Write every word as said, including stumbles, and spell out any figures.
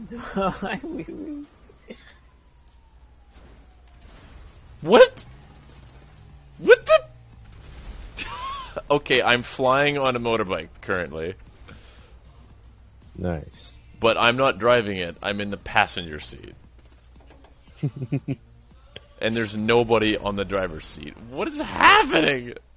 What? What the? Okay, I'm flying on a motorbike currently. Nice. But I'm not driving it. I'm in the passenger seat. And there's nobody on the driver's seat. What is happening?